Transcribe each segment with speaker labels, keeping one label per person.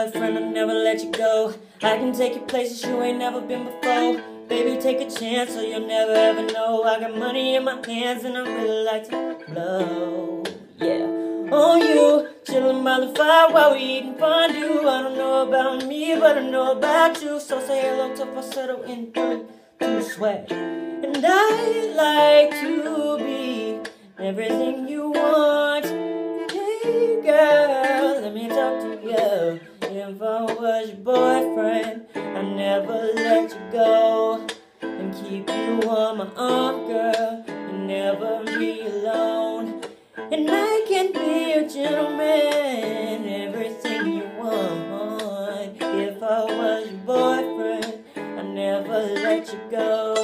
Speaker 1: boyfriend, I'll never let you go. I can take you places you ain't never been before. Baby, take a chance so you'll never ever know. I got money in my hands and I really like to blow. Yeah, on you, chillin' by the fire while we eating fondue. I don't know about me, but I know about you. So say hello to falsetto in 3, 2, swag. And I like to be everything you want. Hey girl, let me talk to you. If I was your boyfriend, I'd never let you go. And keep you on my arm, girl, and never be alone. And I can be a gentleman, everything you want. If I was your boyfriend, I'd never let you go.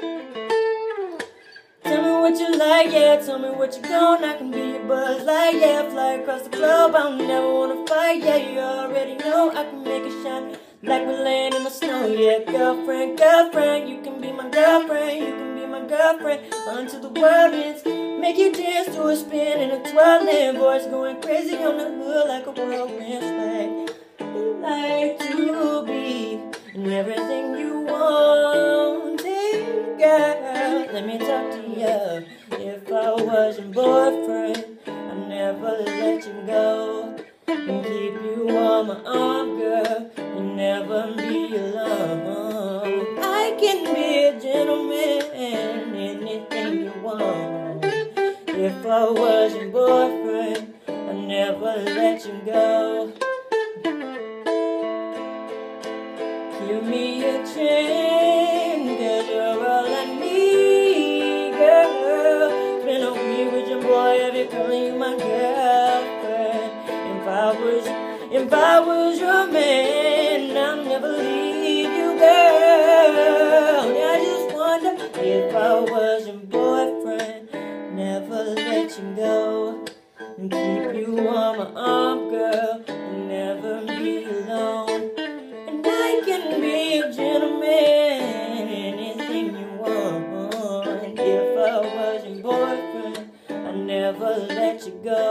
Speaker 1: Tell me what you like, yeah, tell me what you gon'. I can be your buzz light, yeah, fly across the globe. I don't never wanna fight, yeah, you already know. I can make it shine like we're laying in the snow, yeah. Girlfriend, girlfriend, you can be my girlfriend, you can be my girlfriend. Until the world ends, make you dance to a spin and a twirling. Voice going crazy on the hood like a whirlwind swag. You like to be in everything you want, hey girl, let me talk to you. If I was your boyfriend, I'd never let you go. And keep you on my arm, girl, and never be alone. I can be a gentleman, anything you want. If I was your boyfriend, I'd never let you go. Give me a chance, 'cause you're all I need, girl. Spend a week with your boy, every calling you my girlfriend. If I was your man, I'd never leave you, girl. I just wonder if I was your boyfriend, never let you go. And keep you on my arm, girl, and never be alone. And I can be a gentleman, anything you want. If I was your boyfriend, I'd never let you go.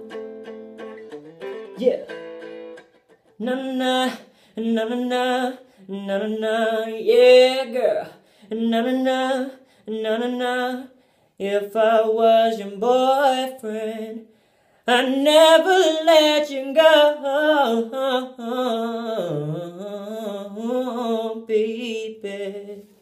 Speaker 1: Yeah. Na na na na na na na na, yeah, girl. Na na na na na na. If I was your boyfriend, I'd never let you go, baby.